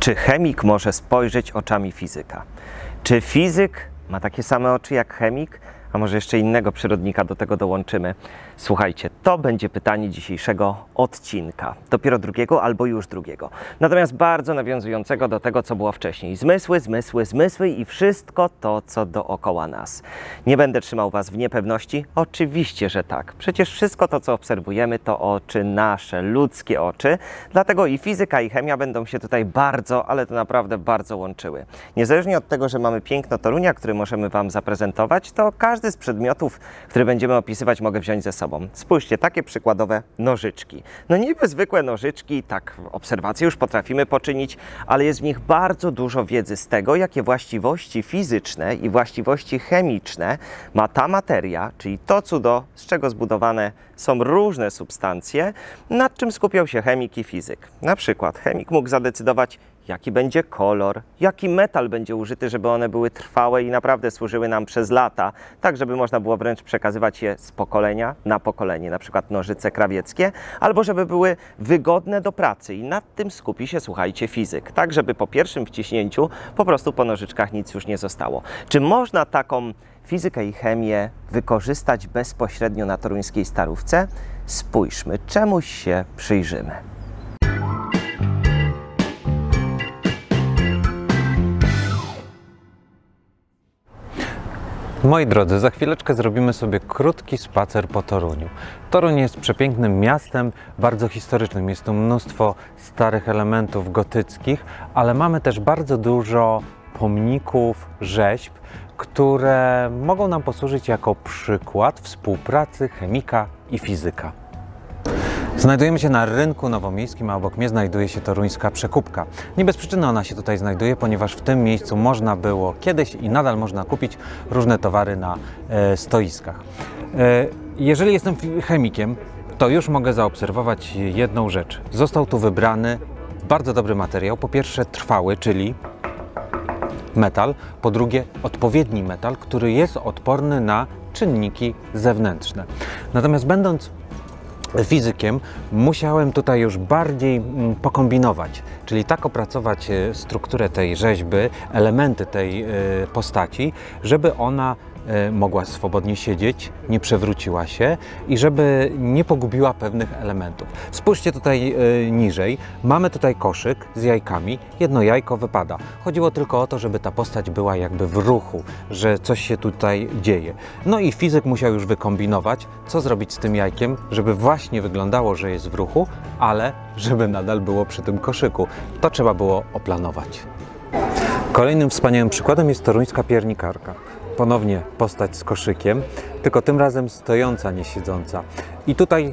Czy chemik może spojrzeć oczami fizyka? Czy fizyk ma takie same oczy jak chemik? A może jeszcze innego przyrodnika do tego dołączymy? Słuchajcie, to będzie pytanie dzisiejszego odcinka. Dopiero drugiego albo już drugiego. Natomiast bardzo nawiązującego do tego, co było wcześniej. Zmysły, zmysły, zmysły i wszystko to, co dookoła nas. Nie będę trzymał Was w niepewności? Oczywiście, że tak. Przecież wszystko to, co obserwujemy, to oczy nasze, ludzkie oczy. Dlatego i fizyka, i chemia będą się tutaj bardzo, ale to naprawdę bardzo łączyły. Niezależnie od tego, że mamy piękno Torunia, który możemy Wam zaprezentować, to każdy z przedmiotów, które będziemy opisywać, mogę wziąć ze sobą. Spójrzcie, takie przykładowe nożyczki. No niby zwykłe nożyczki, tak obserwacje już potrafimy poczynić, ale jest w nich bardzo dużo wiedzy z tego, jakie właściwości fizyczne i właściwości chemiczne ma ta materia, czyli to cudo, z czego zbudowane są różne substancje, nad czym skupiał się chemik i fizyk. Na przykład chemik mógł zadecydować, jaki będzie kolor, jaki metal będzie użyty, żeby one były trwałe i naprawdę służyły nam przez lata, tak żeby można było wręcz przekazywać je z pokolenia na pokolenie, na przykład nożyce krawieckie, albo żeby były wygodne do pracy i nad tym skupi się, słuchajcie, fizyk, tak żeby po pierwszym wciśnięciu po prostu po nożyczkach nic już nie zostało. Czy można taką fizykę i chemię wykorzystać bezpośrednio na toruńskiej Starówce? Spójrzmy, czemuś się przyjrzymy. Moi drodzy, za chwileczkę zrobimy sobie krótki spacer po Toruniu. Toruń jest przepięknym miastem, bardzo historycznym. Jest tu mnóstwo starych elementów gotyckich, ale mamy też bardzo dużo pomników, rzeźb, które mogą nam posłużyć jako przykład współpracy chemika i fizyka. Znajdujemy się na rynku nowomiejskim, a obok mnie znajduje się toruńska przekupka. Nie bez przyczyny ona się tutaj znajduje, ponieważ w tym miejscu można było kiedyś i nadal można kupić różne towary na stoiskach. Jeżeli jestem chemikiem, to już mogę zaobserwować jedną rzecz. Został tu wybrany bardzo dobry materiał. Po pierwsze trwały, czyli metal. Po drugie odpowiedni metal, który jest odporny na czynniki zewnętrzne. Natomiast będąc fizykiem, musiałem tutaj już bardziej pokombinować, czyli tak opracować strukturę tej rzeźby, elementy tej postaci, żeby ona mogła swobodnie siedzieć, nie przewróciła się i żeby nie pogubiła pewnych elementów. Spójrzcie tutaj niżej, mamy tutaj koszyk z jajkami, jedno jajko wypada. Chodziło tylko o to, żeby ta postać była jakby w ruchu, że coś się tutaj dzieje. No i fizyk musiał już wykombinować, co zrobić z tym jajkiem, żeby właśnie wyglądało, że jest w ruchu, ale żeby nadal było przy tym koszyku. To trzeba było oplanować. Kolejnym wspaniałym przykładem jest toruńska piernikarka. Ponownie postać z koszykiem, tylko tym razem stojąca, nie siedząca. I tutaj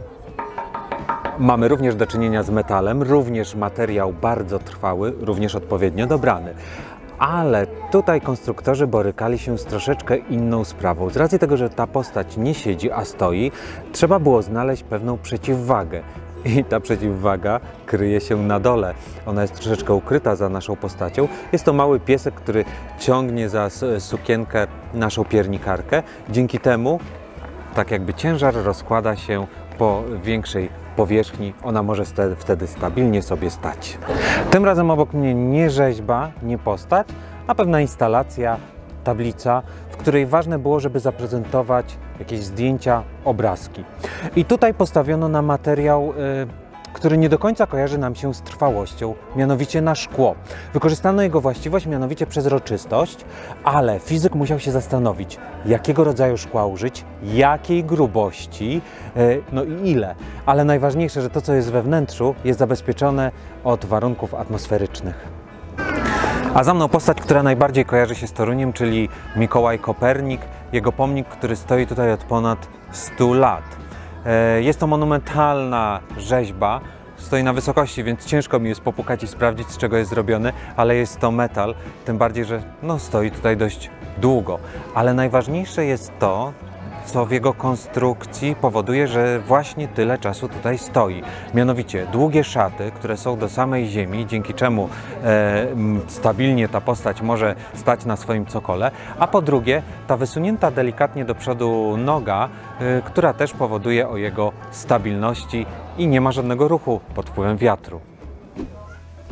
mamy również do czynienia z metalem, również materiał bardzo trwały, również odpowiednio dobrany. Ale tutaj konstruktorzy borykali się z troszeczkę inną sprawą. Z racji tego, że ta postać nie siedzi, a stoi, trzeba było znaleźć pewną przeciwwagę. I ta przeciwwaga kryje się na dole. Ona jest troszeczkę ukryta za naszą postacią. Jest to mały piesek, który ciągnie za sukienkę naszą piernikarkę. Dzięki temu, tak jakby ciężar rozkłada się po większej powierzchni. Ona może wtedy stabilnie sobie stać. Tym razem obok mnie nie rzeźba, nie postać, a pewna instalacja, tablica, w której ważne było, żeby zaprezentować jakieś zdjęcia, obrazki. I tutaj postawiono na materiał, który nie do końca kojarzy nam się z trwałością, mianowicie na szkło. Wykorzystano jego właściwość, mianowicie przezroczystość, ale fizyk musiał się zastanowić, jakiego rodzaju szkła użyć, jakiej grubości, no i ile. Ale najważniejsze, że to, co jest we wnętrzu, jest zabezpieczone od warunków atmosferycznych. A za mną postać, która najbardziej kojarzy się z Toruniem, czyli Mikołaj Kopernik. Jego pomnik, który stoi tutaj od ponad 100 lat. Jest to monumentalna rzeźba. Stoi na wysokości, więc ciężko mi jest popukać i sprawdzić, z czego jest zrobiony, ale jest to metal, tym bardziej, że stoi tutaj dość długo. Ale najważniejsze jest to, co w jego konstrukcji powoduje, że właśnie tyle czasu tutaj stoi. Mianowicie długie szaty, które są do samej ziemi, dzięki czemu stabilnie ta postać może stać na swoim cokole, a po drugie ta wysunięta delikatnie do przodu noga, która też powoduje o jego stabilności i nie ma żadnego ruchu pod wpływem wiatru.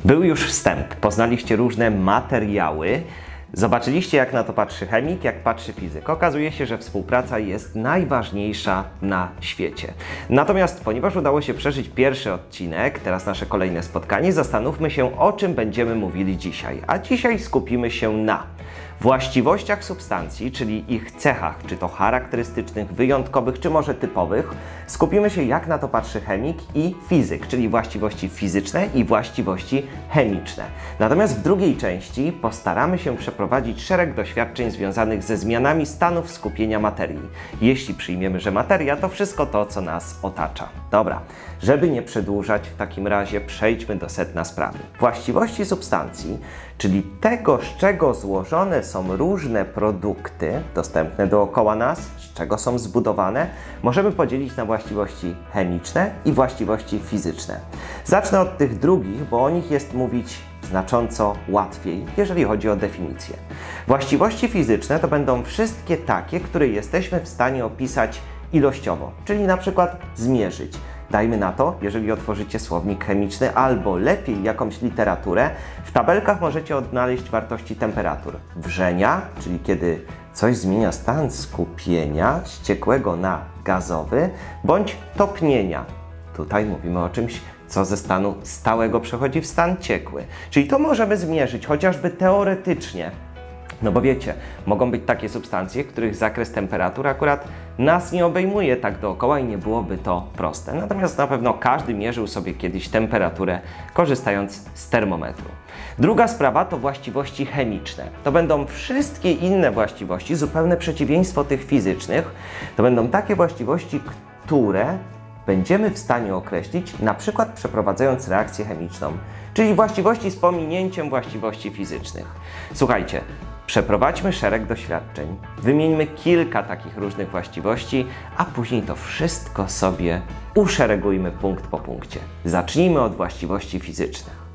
Był już wstęp, poznaliście różne materiały, zobaczyliście, jak na to patrzy chemik, jak patrzy fizyk. Okazuje się, że współpraca jest najważniejsza na świecie. Natomiast ponieważ udało się przeżyć pierwszy odcinek, teraz nasze kolejne spotkanie, zastanówmy się, o czym będziemy mówili dzisiaj. A dzisiaj skupimy się na właściwościach substancji, czyli ich cechach, czy to charakterystycznych, wyjątkowych, czy może typowych. Skupimy się, jak na to patrzy chemik i fizyk, czyli właściwości fizyczne i właściwości chemiczne. Natomiast w drugiej części postaramy się przeprowadzić szereg doświadczeń związanych ze zmianami stanów skupienia materii. Jeśli przyjmiemy, że materia to wszystko to, co nas otacza. Dobra, żeby nie przedłużać, w takim razie przejdźmy do sedna sprawy. Właściwości substancji, czyli tego, z czego złożone są różne produkty dostępne dookoła nas, z czego są zbudowane, możemy podzielić na właściwości chemiczne i właściwości fizyczne. Zacznę od tych drugich, bo o nich jest mówić znacząco łatwiej, jeżeli chodzi o definicję. Właściwości fizyczne to będą wszystkie takie, które jesteśmy w stanie opisać ilościowo, czyli na przykład zmierzyć. Dajmy na to, jeżeli otworzycie słownik chemiczny albo lepiej jakąś literaturę, w tabelkach możecie odnaleźć wartości temperatur wrzenia, czyli kiedy coś zmienia stan skupienia z ciekłego na gazowy, bądź topnienia. Tutaj mówimy o czymś, co ze stanu stałego przechodzi w stan ciekły. Czyli to możemy zmierzyć chociażby teoretycznie. No bo wiecie, mogą być takie substancje, których zakres temperatur akurat nas nie obejmuje tak dookoła i nie byłoby to proste. Natomiast na pewno każdy mierzył sobie kiedyś temperaturę, korzystając z termometru. Druga sprawa to właściwości chemiczne. To będą wszystkie inne właściwości, zupełne przeciwieństwo tych fizycznych. To będą takie właściwości, które będziemy w stanie określić, na przykład przeprowadzając reakcję chemiczną, czyli właściwości z pominięciem właściwości fizycznych. Słuchajcie, przeprowadźmy szereg doświadczeń, wymieńmy kilka takich różnych właściwości, a później to wszystko sobie uszeregujmy punkt po punkcie. Zacznijmy od właściwości fizycznych.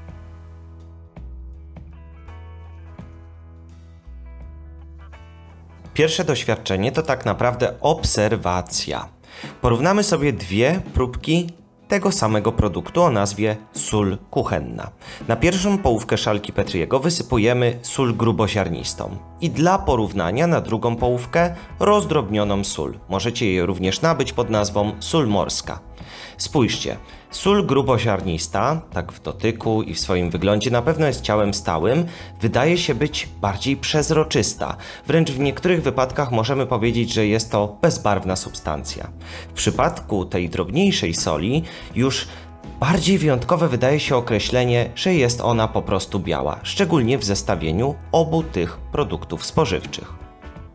Pierwsze doświadczenie to tak naprawdę obserwacja. Porównamy sobie dwie próbki tego samego produktu o nazwie sól kuchenna. Na pierwszą połówkę szalki Petriego wysypujemy sól gruboziarnistą i dla porównania na drugą połówkę rozdrobnioną sól. Możecie je również nabyć pod nazwą sól morska. Spójrzcie, sól gruboziarnista, tak w dotyku i w swoim wyglądzie na pewno jest ciałem stałym, wydaje się być bardziej przezroczysta. Wręcz w niektórych wypadkach możemy powiedzieć, że jest to bezbarwna substancja. W przypadku tej drobniejszej soli już bardziej wyjątkowe wydaje się określenie, że jest ona po prostu biała, szczególnie w zestawieniu obu tych produktów spożywczych.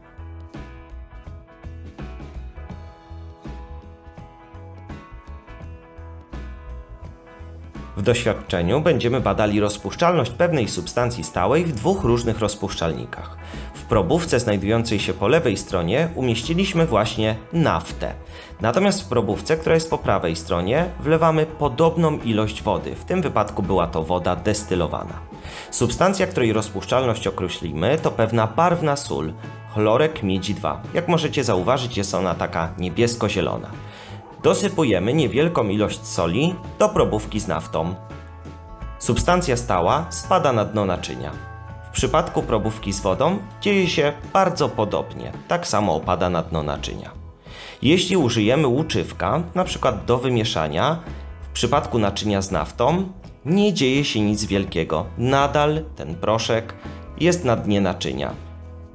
W doświadczeniu będziemy badali rozpuszczalność pewnej substancji stałej w dwóch różnych rozpuszczalnikach. W probówce znajdującej się po lewej stronie umieściliśmy właśnie naftę. Natomiast w probówce, która jest po prawej stronie, wlewamy podobną ilość wody. W tym wypadku była to woda destylowana. Substancja, której rozpuszczalność określimy, to pewna barwna sól, chlorek miedzi 2. Jak możecie zauważyć, jest ona taka niebiesko-zielona. Dosypujemy niewielką ilość soli do probówki z naftą. Substancja stała spada na dno naczynia. W przypadku probówki z wodą dzieje się bardzo podobnie, tak samo opada na dno naczynia. Jeśli użyjemy łuczywka, np. do wymieszania, w przypadku naczynia z naftą nie dzieje się nic wielkiego. Nadal ten proszek jest na dnie naczynia.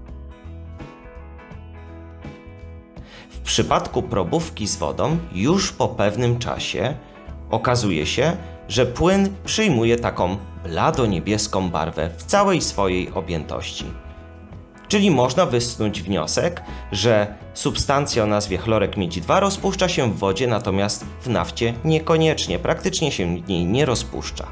W przypadku probówki z wodą już po pewnym czasie okazuje się, że płyn przyjmuje taką blado-niebieską barwę w całej swojej objętości. Czyli można wysnuć wniosek, że substancja o nazwie chlorek miedzi 2 rozpuszcza się w wodzie, natomiast w nafcie niekoniecznie, praktycznie się w niej nie rozpuszcza.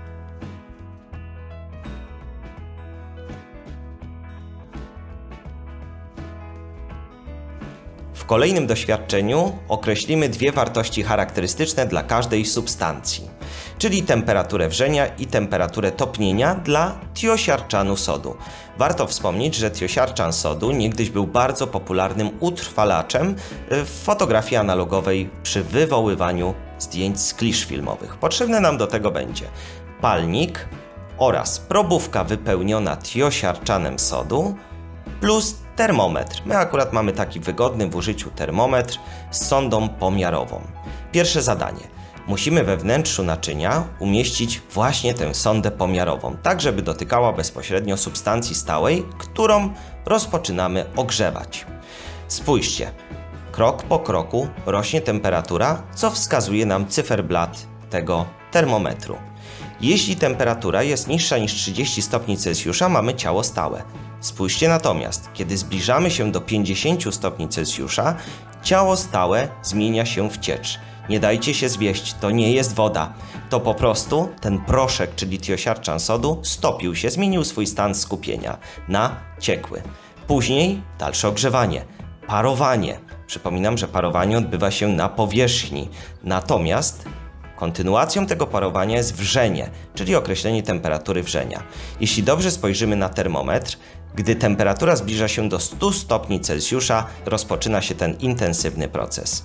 W kolejnym doświadczeniu określimy dwie wartości charakterystyczne dla każdej substancji, czyli temperaturę wrzenia i temperaturę topnienia dla tiosiarczanu sodu. Warto wspomnieć, że tiosiarczan sodu niegdyś był bardzo popularnym utrwalaczem w fotografii analogowej przy wywoływaniu zdjęć z klisz filmowych. Potrzebne nam do tego będzie palnik oraz probówka wypełniona tiosiarczanem sodu plus termometr. My akurat mamy taki wygodny w użyciu termometr z sondą pomiarową. Pierwsze zadanie. Musimy we wnętrzu naczynia umieścić właśnie tę sondę pomiarową, tak żeby dotykała bezpośrednio substancji stałej, którą rozpoczynamy ogrzewać. Spójrzcie, krok po kroku rośnie temperatura, co wskazuje nam cyferblat tego termometru. Jeśli temperatura jest niższa niż 30 stopni Celsjusza, mamy ciało stałe. Spójrzcie natomiast, kiedy zbliżamy się do 50 stopni Celsjusza, ciało stałe zmienia się w ciecz. Nie dajcie się zwieść, to nie jest woda. To po prostu ten proszek, czyli tiosiarczan sodu, stopił się, zmienił swój stan skupienia na ciekły. Później dalsze ogrzewanie, parowanie. Przypominam, że parowanie odbywa się na powierzchni. Natomiast kontynuacją tego parowania jest wrzenie, czyli określenie temperatury wrzenia. Jeśli dobrze spojrzymy na termometr, gdy temperatura zbliża się do 100 stopni Celsjusza, rozpoczyna się ten intensywny proces.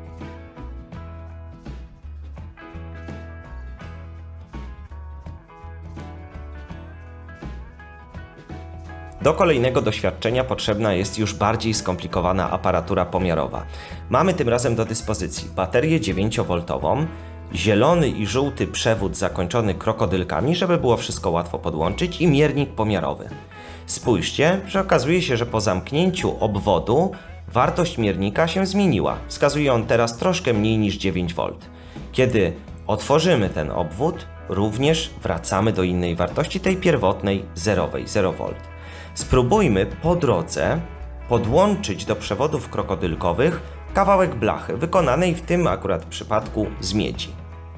Do kolejnego doświadczenia potrzebna jest już bardziej skomplikowana aparatura pomiarowa. Mamy tym razem do dyspozycji baterię 9V, zielony i żółty przewód zakończony krokodylkami, żeby było wszystko łatwo podłączyć, i miernik pomiarowy. Spójrzcie, że okazuje się, że po zamknięciu obwodu wartość miernika się zmieniła. Wskazuje on teraz troszkę mniej niż 9V. Kiedy otworzymy ten obwód, również wracamy do innej wartości, tej pierwotnej, zerowej, 0V. Spróbujmy po drodze podłączyć do przewodów krokodylkowych kawałek blachy, wykonanej w tym akurat przypadku z miedzi.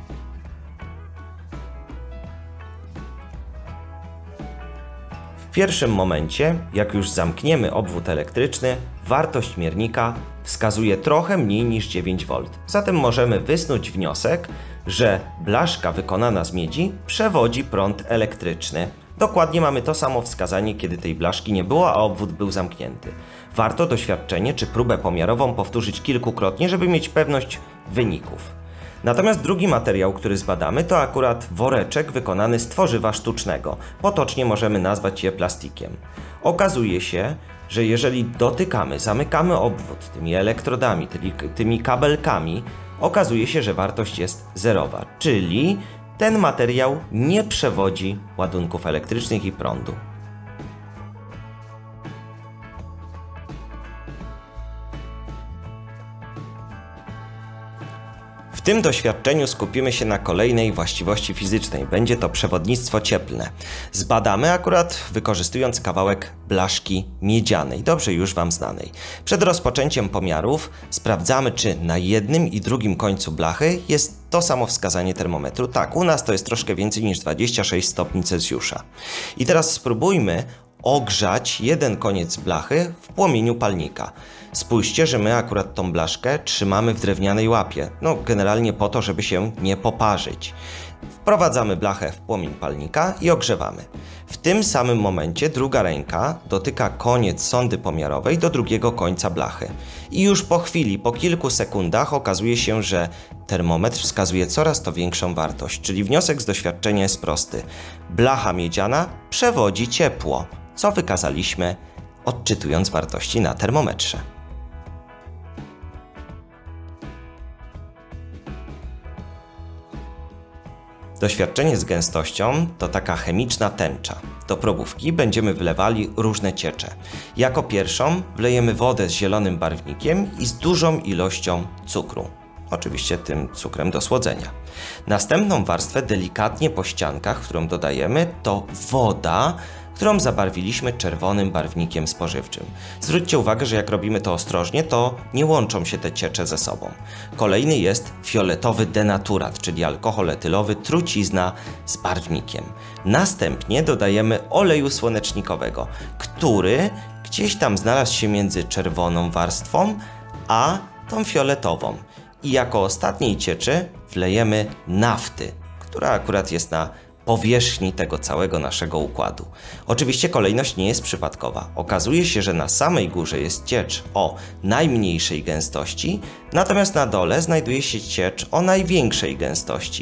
W pierwszym momencie, jak już zamkniemy obwód elektryczny, wartość miernika wskazuje trochę mniej niż 9V. Zatem możemy wysnuć wniosek, że blaszka wykonana z miedzi przewodzi prąd elektryczny. Dokładnie mamy to samo wskazanie, kiedy tej blaszki nie było, a obwód był zamknięty. Warto doświadczenie czy próbę pomiarową powtórzyć kilkukrotnie, żeby mieć pewność wyników. Natomiast drugi materiał, który zbadamy, to akurat woreczek wykonany z tworzywa sztucznego. Potocznie możemy nazwać je plastikiem. Okazuje się, że jeżeli dotykamy, zamykamy obwód tymi elektrodami, tymi kabelkami, okazuje się, że wartość jest zerowa, czyli ten materiał nie przewodzi ładunków elektrycznych i prądu. W tym doświadczeniu skupimy się na kolejnej właściwości fizycznej. Będzie to przewodnictwo cieplne. Zbadamy akurat wykorzystując kawałek blaszki miedzianej, dobrze już Wam znanej. Przed rozpoczęciem pomiarów sprawdzamy, czy na jednym i drugim końcu blachy jest to samo wskazanie termometru. Tak, u nas to jest troszkę więcej niż 26 stopni Celsjusza. I teraz spróbujmy ogrzać jeden koniec blachy w płomieniu palnika. Spójrzcie, że my akurat tą blaszkę trzymamy w drewnianej łapie. No, generalnie po to, żeby się nie poparzyć. Wprowadzamy blachę w płomień palnika i ogrzewamy. W tym samym momencie druga ręka dotyka koniec sondy pomiarowej do drugiego końca blachy. I już po chwili, po kilku sekundach okazuje się, że termometr wskazuje coraz to większą wartość. Czyli wniosek z doświadczenia jest prosty. Blacha miedziana przewodzi ciepło, co wykazaliśmy odczytując wartości na termometrze. Doświadczenie z gęstością to taka chemiczna tęcza. Do probówki będziemy wlewali różne ciecze. Jako pierwszą wlejemy wodę z zielonym barwnikiem i z dużą ilością cukru. Oczywiście tym cukrem do słodzenia. Następną warstwę delikatnie po ściankach, którą dodajemy, to woda, którą zabarwiliśmy czerwonym barwnikiem spożywczym. Zwróćcie uwagę, że jak robimy to ostrożnie, to nie łączą się te ciecze ze sobą. Kolejny jest fioletowy denaturat, czyli alkohol etylowy, trucizna z barwnikiem. Następnie dodajemy oleju słonecznikowego, który gdzieś tam znalazł się między czerwoną warstwą a tą fioletową. I jako ostatniej cieczy wlejemy nafty, która akurat jest na powierzchni tego całego naszego układu. Oczywiście kolejność nie jest przypadkowa. Okazuje się, że na samej górze jest ciecz o najmniejszej gęstości, natomiast na dole znajduje się ciecz o największej gęstości.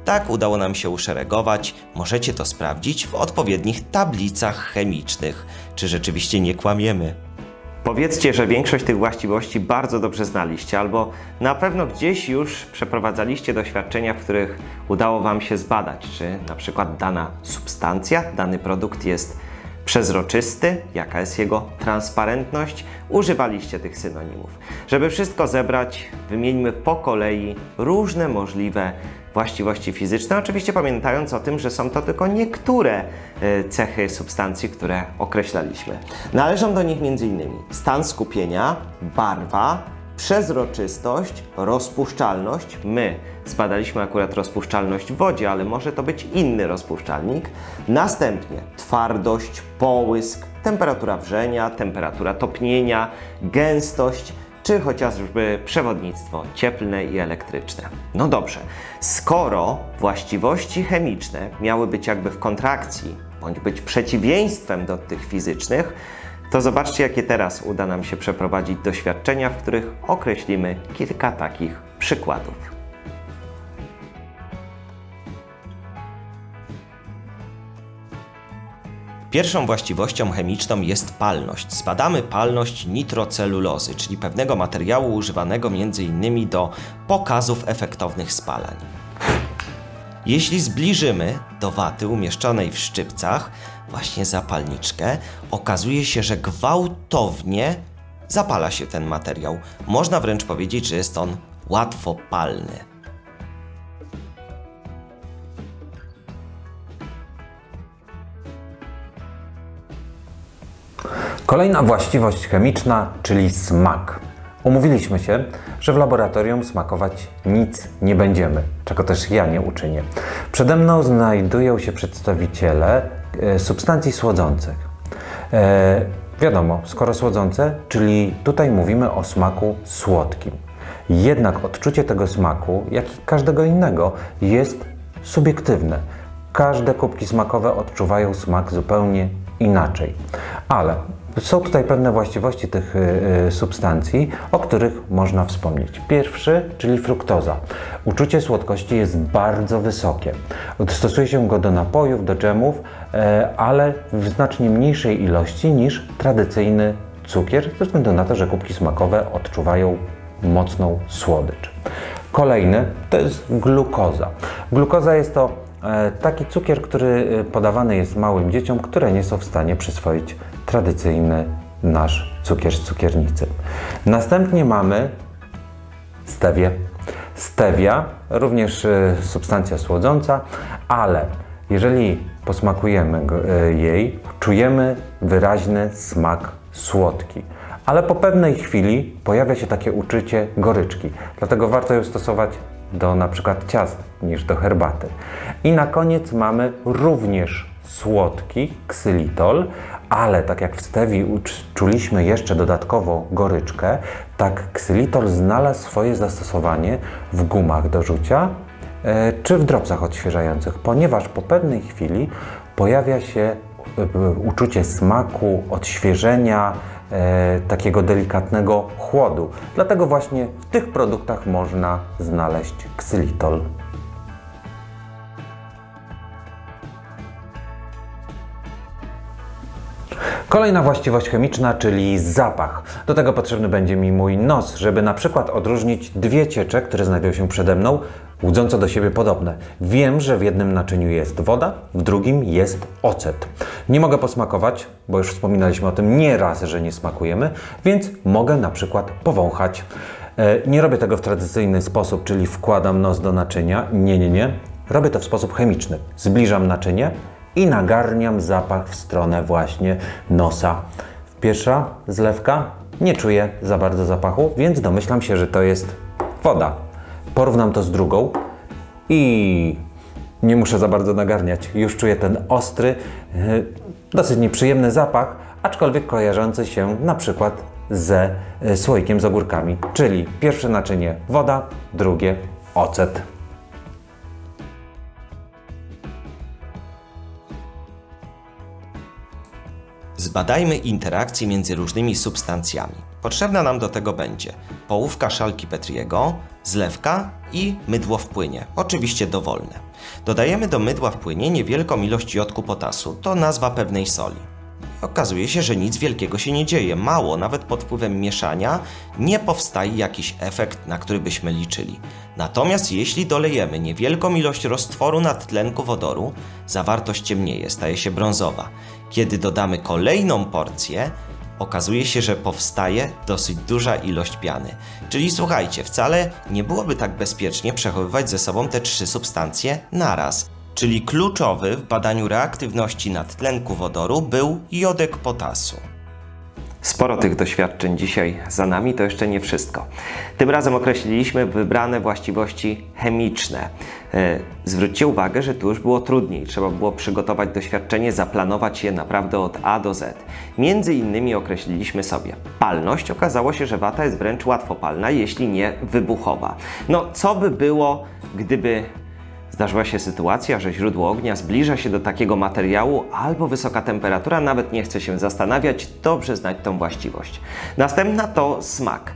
Tak udało nam się uszeregować. Możecie to sprawdzić w odpowiednich tablicach chemicznych. Czy rzeczywiście nie kłamiemy? Powiedzcie, że większość tych właściwości bardzo dobrze znaliście, albo na pewno gdzieś już przeprowadzaliście doświadczenia, w których udało Wam się zbadać, czy na przykład dana substancja, dany produkt jest przezroczysty, jaka jest jego transparentność. Używaliście tych synonimów. Żeby wszystko zebrać, wymieńmy po kolei różne możliwe właściwości fizyczne, oczywiście pamiętając o tym, że są to tylko niektóre cechy substancji, które określaliśmy. Należą do nich m.in. stan skupienia, barwa, przezroczystość, rozpuszczalność. My zbadaliśmy akurat rozpuszczalność w wodzie, ale może to być inny rozpuszczalnik. Następnie twardość, połysk, temperatura wrzenia, temperatura topnienia, gęstość, czy chociażby przewodnictwo cieplne i elektryczne. No dobrze, skoro właściwości chemiczne miały być jakby w kontrakcji, bądź być przeciwieństwem do tych fizycznych, to zobaczcie, jakie teraz uda nam się przeprowadzić doświadczenia, w których określimy kilka takich przykładów. Pierwszą właściwością chemiczną jest palność. Zbadamy palność nitrocelulozy, czyli pewnego materiału używanego m.in. do pokazów efektownych spalań. Jeśli zbliżymy do waty umieszczonej w szczypcach właśnie zapalniczkę, okazuje się, że gwałtownie zapala się ten materiał. Można wręcz powiedzieć, że jest on łatwopalny. Kolejna właściwość chemiczna, czyli smak. Umówiliśmy się, że w laboratorium smakować nic nie będziemy, czego też ja nie uczynię. Przede mną znajdują się przedstawiciele substancji słodzących. Wiadomo, skoro słodzące, czyli tutaj mówimy o smaku słodkim. Jednak odczucie tego smaku, jak i każdego innego, jest subiektywne. Każde kubki smakowe odczuwają smak zupełnie inaczej. Ale są tutaj pewne właściwości tych substancji, o których można wspomnieć. Pierwszy, czyli fruktoza. Uczucie słodkości jest bardzo wysokie. Stosuje się go do napojów, do dżemów, ale w znacznie mniejszej ilości niż tradycyjny cukier, ze względu na to, że kubki smakowe odczuwają mocną słodycz. Kolejny to jest glukoza. Glukoza jest to taki cukier, który podawany jest małym dzieciom, które nie są w stanie przyswoić tradycyjny nasz cukier z cukiernicy. Następnie mamy stewię. Stevia, również substancja słodząca, ale jeżeli posmakujemy jej, czujemy wyraźny smak słodki. Ale po pewnej chwili pojawia się takie uczucie goryczki, dlatego warto ją stosować do na przykład ciast niż do herbaty. I na koniec mamy również słodki ksylitol, ale tak jak w stevii czuliśmy jeszcze dodatkowo goryczkę, tak ksylitol znalazł swoje zastosowanie w gumach do rzucia czy w dropsach odświeżających, ponieważ po pewnej chwili pojawia się uczucie smaku, odświeżenia, takiego delikatnego chłodu. Dlatego właśnie w tych produktach można znaleźć ksylitol. Kolejna właściwość chemiczna, czyli zapach. Do tego potrzebny będzie mi mój nos, żeby na przykład odróżnić dwie ciecze, które znajdują się przede mną, łudząco do siebie podobne. Wiem, że w jednym naczyniu jest woda, w drugim jest ocet. Nie mogę posmakować, bo już wspominaliśmy o tym nieraz, że nie smakujemy, więc mogę na przykład powąchać. Nie robię tego w tradycyjny sposób, czyli wkładam nos do naczynia. Nie. Robię to w sposób chemiczny. Zbliżam naczynie i nagarniam zapach w stronę właśnie nosa. Pierwsza zlewka, nie czuję za bardzo zapachu, więc domyślam się, że to jest woda. Porównam to z drugą i nie muszę za bardzo nagarniać. Już czuję ten ostry, dosyć nieprzyjemny zapach, aczkolwiek kojarzący się na przykład ze słoikiem z ogórkami. Czyli pierwsze naczynie woda, drugie ocet. Zbadajmy interakcje między różnymi substancjami. Potrzebna nam do tego będzie połówka szalki Petriego, zlewka i mydło w płynie, oczywiście dowolne. Dodajemy do mydła w płynie niewielką ilość jodku potasu, to nazwa pewnej soli. Okazuje się, że nic wielkiego się nie dzieje, mało, nawet pod wpływem mieszania nie powstaje jakiś efekt, na który byśmy liczyli. Natomiast jeśli dolejemy niewielką ilość roztworu nadtlenku wodoru, zawartość ciemnieje, staje się brązowa. Kiedy dodamy kolejną porcję, okazuje się, że powstaje dosyć duża ilość piany. Czyli słuchajcie, wcale nie byłoby tak bezpiecznie przechowywać ze sobą te 3 substancje naraz. Czyli kluczowy w badaniu reaktywności nadtlenku wodoru był jodek potasu. Sporo tych doświadczeń dzisiaj za nami, to jeszcze nie wszystko. Tym razem określiliśmy wybrane właściwości chemiczne. Zwróćcie uwagę, że tu już było trudniej. Trzeba było przygotować doświadczenie, zaplanować je naprawdę od A do Z. Między innymi określiliśmy sobie palność. Okazało się, że wata jest wręcz łatwopalna, jeśli nie wybuchowa. No, co by było, gdyby zdarzyła się sytuacja, że źródło ognia zbliża się do takiego materiału albo wysoka temperatura, nawet nie chce się zastanawiać, dobrze znać tą właściwość. Następna to smak.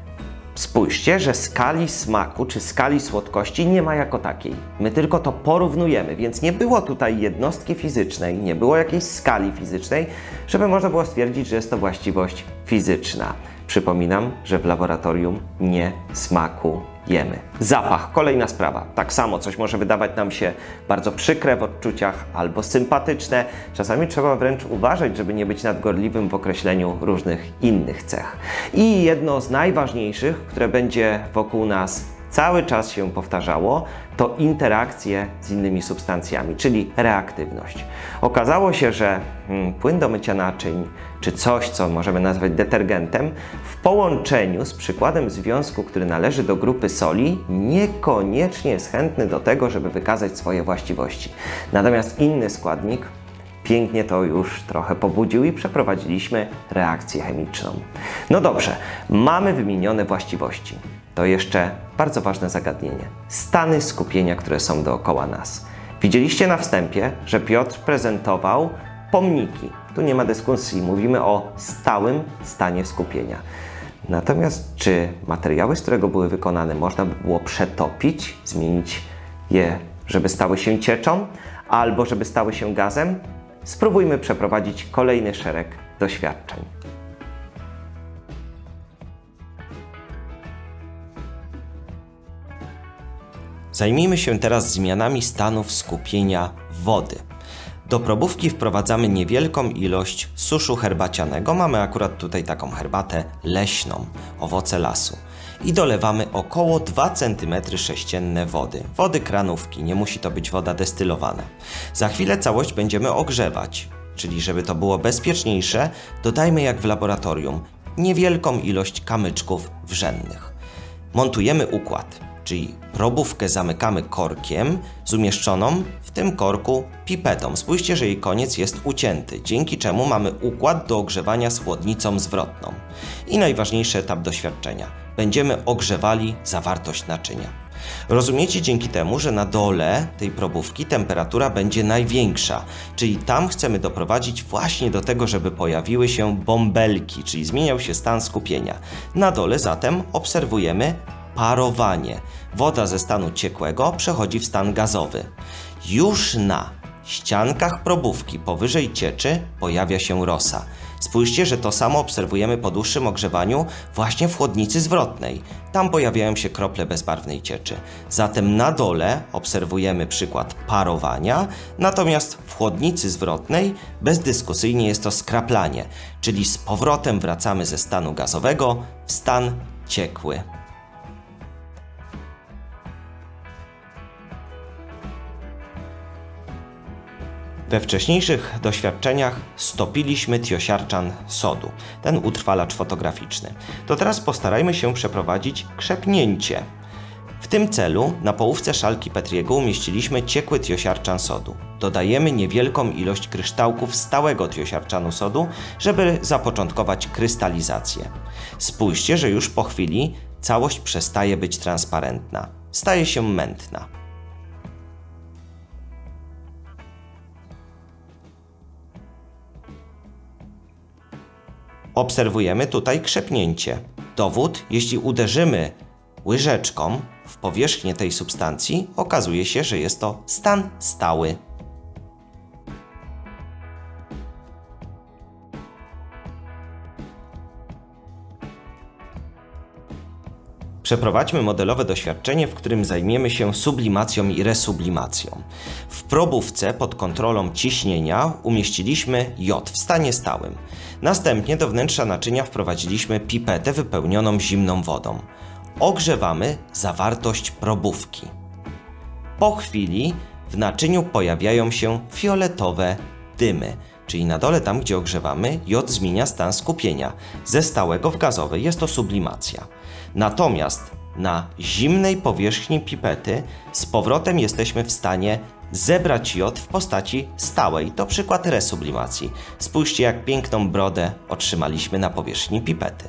Spójrzcie, że skali smaku czy skali słodkości nie ma jako takiej. My tylko to porównujemy, więc nie było tutaj jednostki fizycznej, nie było jakiejś skali fizycznej, żeby można było stwierdzić, że jest to właściwość fizyczna. Przypominam, że w laboratorium nie smakujemy. Zapach, kolejna sprawa. Tak samo coś może wydawać nam się bardzo przykre w odczuciach albo sympatyczne. Czasami trzeba wręcz uważać, żeby nie być nadgorliwym w określeniu różnych innych cech. I jedno z najważniejszych, które będzie wokół nas cały czas się powtarzało, to interakcje z innymi substancjami, czyli reaktywność. Okazało się, że płyn do mycia naczyń, czy coś, co możemy nazwać detergentem, w połączeniu z przykładem związku, który należy do grupy soli, niekoniecznie jest chętny do tego, żeby wykazać swoje właściwości. Natomiast inny składnik pięknie to już trochę pobudził i przeprowadziliśmy reakcję chemiczną. No dobrze, mamy wymienione właściwości. To jeszcze bardzo ważne zagadnienie. Stany skupienia, które są dookoła nas. Widzieliście na wstępie, że Piotr prezentował pomniki. Tu nie ma dyskusji, mówimy o stałym stanie skupienia. Natomiast czy materiały, z którego były wykonane, można by było przetopić, zmienić je, żeby stały się cieczą, albo żeby stały się gazem? Spróbujmy przeprowadzić kolejny szereg doświadczeń. Zajmijmy się teraz zmianami stanów skupienia wody. Do probówki wprowadzamy niewielką ilość suszu herbacianego. Mamy akurat tutaj taką herbatę leśną, owoce lasu. I dolewamy około 2 cm3 wody. Wody kranówki, nie musi to być woda destylowana. Za chwilę całość będziemy ogrzewać, czyli żeby to było bezpieczniejsze, dodajmy jak w laboratorium niewielką ilość kamyczków wrzennych. Montujemy układ, czyli probówkę zamykamy korkiem z umieszczoną w tym korku pipetą. Spójrzcie, że jej koniec jest ucięty, dzięki czemu mamy układ do ogrzewania z chłodnicą zwrotną. I najważniejszy etap doświadczenia. Będziemy ogrzewali zawartość naczynia. Rozumiecie dzięki temu, że na dole tej probówki temperatura będzie największa, czyli tam chcemy doprowadzić właśnie do tego, żeby pojawiły się bąbelki, czyli zmieniał się stan skupienia. Na dole zatem obserwujemy parowanie. Woda ze stanu ciekłego przechodzi w stan gazowy. Już na ściankach probówki powyżej cieczy pojawia się rosa. Spójrzcie, że to samo obserwujemy po dłuższym ogrzewaniu właśnie w chłodnicy zwrotnej. Tam pojawiają się krople bezbarwnej cieczy. Zatem na dole obserwujemy przykład parowania, natomiast w chłodnicy zwrotnej bezdyskusyjnie jest to skraplanie, czyli z powrotem wracamy ze stanu gazowego w stan ciekły. We wcześniejszych doświadczeniach stopiliśmy tiosiarczan sodu, ten utrwalacz fotograficzny. To teraz postarajmy się przeprowadzić krzepnięcie. W tym celu na połówce szalki Petriego umieściliśmy ciekły tiosiarczan sodu. Dodajemy niewielką ilość kryształków stałego tiosiarczanu sodu, żeby zapoczątkować krystalizację. Spójrzcie, że już po chwili całość przestaje być transparentna, staje się mętna. Obserwujemy tutaj krzepnięcie. Dowód, jeśli uderzymy łyżeczką w powierzchnię tej substancji, okazuje się, że jest to stan stały. Przeprowadźmy modelowe doświadczenie, w którym zajmiemy się sublimacją i resublimacją. W probówce pod kontrolą ciśnienia umieściliśmy jod w stanie stałym. Następnie do wnętrza naczynia wprowadziliśmy pipetę wypełnioną zimną wodą. Ogrzewamy zawartość probówki. Po chwili w naczyniu pojawiają się fioletowe dymy, czyli na dole tam, gdzie ogrzewamy, jod zmienia stan skupienia ze stałego w gazowy. Jest to sublimacja. Natomiast na zimnej powierzchni pipety z powrotem jesteśmy w stanie zebrać jod w postaci stałej. To przykład resublimacji. Spójrzcie, jak piękną brodę otrzymaliśmy na powierzchni pipety.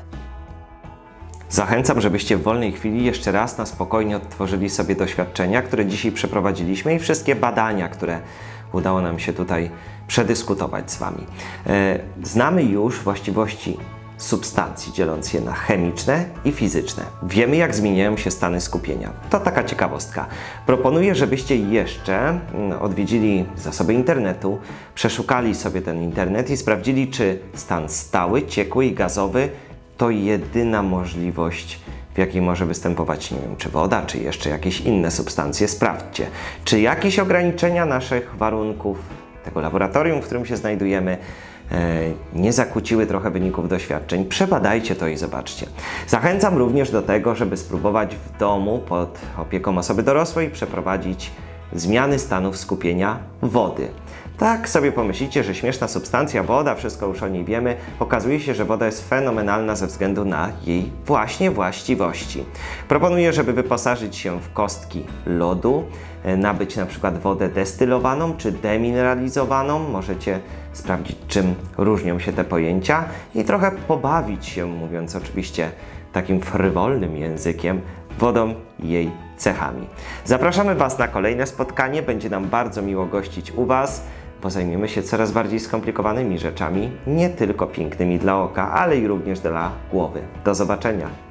Zachęcam, żebyście w wolnej chwili jeszcze raz na spokojnie odtworzyli sobie doświadczenia, które dzisiaj przeprowadziliśmy i wszystkie badania, które udało nam się tutaj przedyskutować z Wami. Znamy już właściwości substancji, dzieląc je na chemiczne i fizyczne. Wiemy, jak zmieniają się stany skupienia. To taka ciekawostka. Proponuję, żebyście jeszcze odwiedzili zasoby internetu, przeszukali sobie ten internet i sprawdzili, czy stan stały, ciekły i gazowy to jedyna możliwość, w jakiej może występować, nie wiem, czy woda, czy jeszcze jakieś inne substancje. Sprawdźcie, czy jakieś ograniczenia naszych warunków, tego laboratorium, w którym się znajdujemy, nie zakłóciły trochę wyników doświadczeń. Przebadajcie to i zobaczcie. Zachęcam również do tego, żeby spróbować w domu pod opieką osoby dorosłej przeprowadzić zmiany stanów skupienia wody. Tak sobie pomyślicie, że śmieszna substancja, woda, wszystko już o niej wiemy. Okazuje się, że woda jest fenomenalna ze względu na jej właśnie właściwości. Proponuję, żeby wyposażyć się w kostki lodu, nabyć na przykład wodę destylowaną czy demineralizowaną. Możecie sprawdzić, czym różnią się te pojęcia i trochę pobawić się, mówiąc oczywiście takim frywolnym językiem, wodą i jej cechami. Zapraszamy Was na kolejne spotkanie. Będzie nam bardzo miło gościć u Was, bo zajmiemy się coraz bardziej skomplikowanymi rzeczami, nie tylko pięknymi dla oka, ale i również dla głowy. Do zobaczenia!